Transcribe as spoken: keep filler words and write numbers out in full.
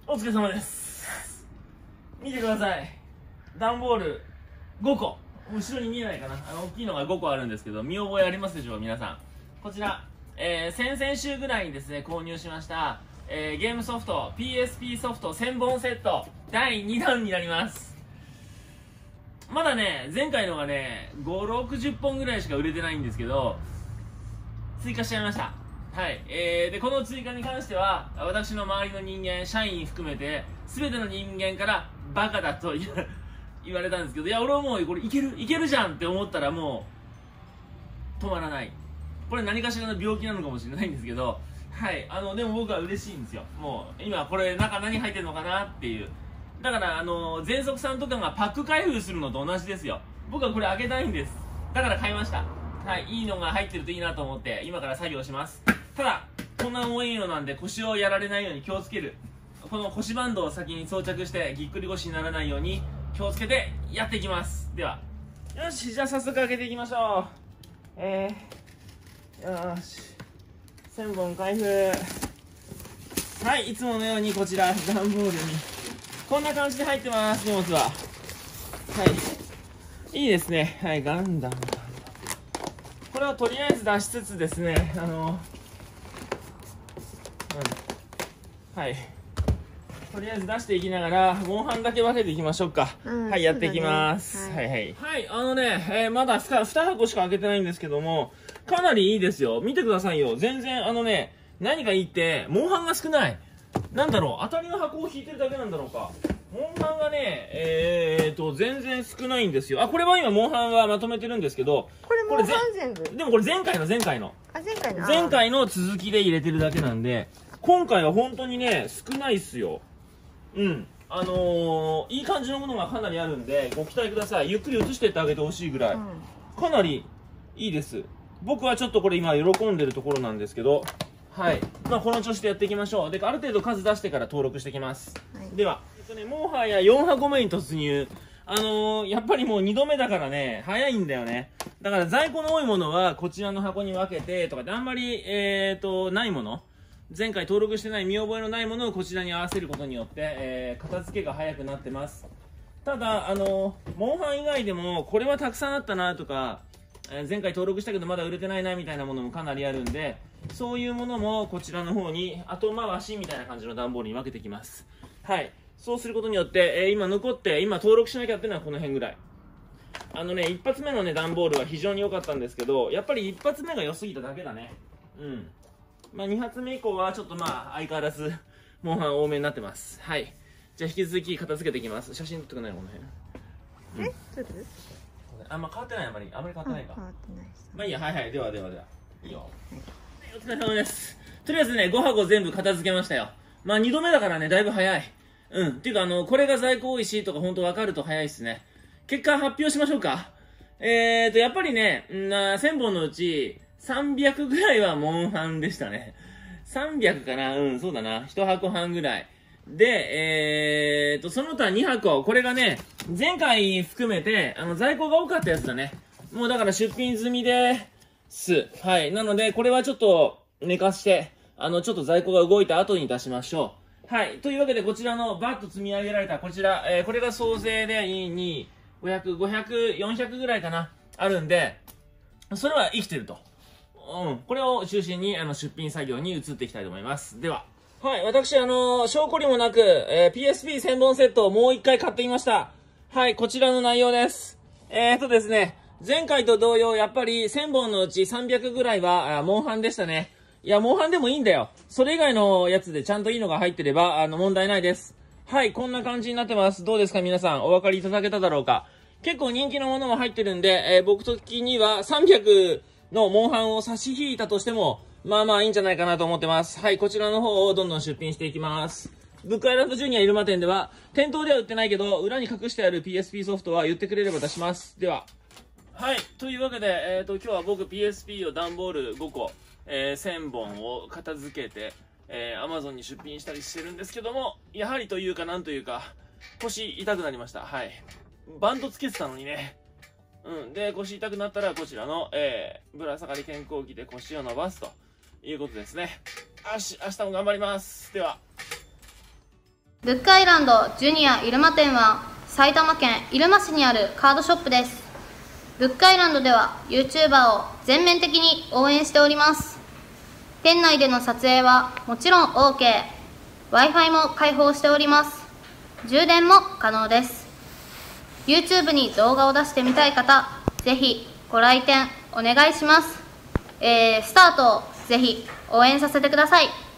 お疲れ様です。見てください。段ボールごこ。後ろに見えないかな。あの大きいのがごこあるんですけど、見覚えありますでしょうか皆さん。こちら、えー、先々週ぐらいにですね購入しました、えー、ゲームソフト ピーエスピー ソフトせんぼんセットだいにだんになります。まだね前回のがねご、ろくじゅっぽんぐらいしか売れてないんですけど、追加しちゃいました。はい、えー、でこの追加に関しては私の周りの人間、社員含めて全ての人間からバカだと言われたんですけど、いや俺はもうこれいけるいけるじゃんって思ったらもう止まらない。これ何かしらの病気なのかもしれないんですけど、はい、あのでも僕は嬉しいんですよ。もう今これ中何入ってるのかなっていう。だからあの全速さんとかがパック開封するのと同じですよ。僕はこれ開けたいんです。だから買いました。はい、いいのが入ってるといいなと思って今から作業します。ただこんな重いのなんで腰をやられないように気をつける。この腰バンドを先に装着してぎっくり腰にならないように気をつけてやっていきます。ではよし、じゃあ早速開けていきましょう。えー、よしせんぼん開封。はい、いつものようにこちら段ボールにこんな感じで入ってます。荷物ははいいいですね。はい、ガンダムこれをとりあえず出しつつですね、あの、うん、はい、とりあえず出していきながらモンハンだけ分けていきましょうか。うん、はい、やっていきます。はい、はい、はい、あのね、えー、まだにはこしか開けてないんですけども、かなりいいですよ。見てくださいよ。全然あのね、何がいいってモンハンが少ない。なんだろう、当たりの箱を引いてるだけなんだろうか。モンハンがね、えーと、全然少ないんですよ。あ、これは今、モンハンはまとめてるんですけど、 これモンハン全部でもこれ前回の前回の。 あ、前回の前回の続きで入れてるだけなんで、今回は本当にね、少ないっすよ。うん。あのー、いい感じのものがかなりあるんで、ご期待ください。ゆっくり移してってあげてほしいぐらい。うん、かなりいいです。僕はちょっとこれ今喜んでるところなんですけど、はい。まあこの調子でやっていきましょう。で、ある程度数出してから登録していきます。はい、では、えっとね、もはやよんはこめに突入。あのー、やっぱりもうにどめだからね、早いんだよね。だから在庫の多いものはこちらの箱に分けてとかで、あんまり、えーと、ないもの、前回登録してない見覚えのないものをこちらに合わせることによって、えー、片付けが早くなってます。ただ、あのー、モンハン以外でも、これはたくさんあったなとか、えー、前回登録したけどまだ売れてないなみたいなものもかなりあるんで、そういうものもこちらの方に後回しみたいな感じの段ボールに分けていきます。はい。そうすることによって、えー、今残って今登録しなきゃっていうのはこの辺ぐらい。あのね、一発目のね段ボールは非常に良かったんですけど、やっぱり一発目が良すぎただけだね。うん。まあ二発目以降はちょっとまあ相変わらずモンハン多めになってます。はい。じゃあ引き続き片付けていきます。写真撮ってくないこの辺。 え、撮る？ あんま変わってない。あまりあまり変わってないか。 変わってないです。 まあいいや。はいはい。ではではでは。いいよ。お疲れ様です。とりあえずねごはこ全部片付けましたよ。まあにどめだからねだいぶ早い。うん。っていうかあのこれが在庫多いしとか本当分かると早いっすね。結果発表しましょうか。えーとやっぱりね、んなせんぼんのうちさんびゃくぐらいはモンハンでしたね。さんびゃくかな。うん、そうだな。いちはこはんぐらい。で、えーと、その他にはこ。これがね、前回含めて、あの、在庫が多かったやつだね。もうだから出品済みです。はい。なので、これはちょっと寝かして、あの、ちょっと在庫が動いた後に出しましょう。はい。というわけで、こちらのバッと積み上げられたこちら、えー、これが総勢でに、ごひゃく、ごひゃく、よんひゃくぐらいかな。あるんで、それは生きてると。うん。これを中心に、あの、出品作業に移っていきたいと思います。では。はい。私、あのー、証拠りもなく、えー、ピーエスピーせんぼんセットをもう一回買ってきました。はい。こちらの内容です。えーとですね、前回と同様、やっぱりせんぼんのうちさんびゃくぐらいは、モンハンでしたね。いや、モンハンでもいいんだよ。それ以外のやつでちゃんといいのが入ってれば、あの、問題ないです。はい。こんな感じになってます。どうですか皆さん。お分かりいただけただろうか。結構人気のものも入ってるんで、えー、僕的にはさんびゃくのモンハンを差し引いたとしても、まあまあいいんじゃないかなと思ってます。はい、こちらの方をどんどん出品していきます。ブックアイランドジュニア入間店では、店頭では売ってないけど、裏に隠してある ピーエスピー ソフトは言ってくれれば出します。では。はい、というわけで、えっと、今日は僕 ピーエスピー を段ボールごこ、えー、せんぼんを片付けて、えー、Amazon に出品したりしてるんですけども、やはりというかなんというか、腰痛くなりました。はい。バンドつけてたのにね。うん。で、腰痛くなったら、こちらの、えー、ぶら下がり健康器で腰を伸ばすということですね。よし、明日も頑張ります。では。 ブックアイランドジュニア入間店は埼玉県入間市にあるカードショップです。ブックアイランドでは YouTuber を全面的に応援しております。店内での撮影はもちろん オーケー、Wi-Fi も開放しております。充電も可能です。YouTube に動画を出してみたい方、ぜひご来店お願いします。えー、スタートをぜひ応援させてください。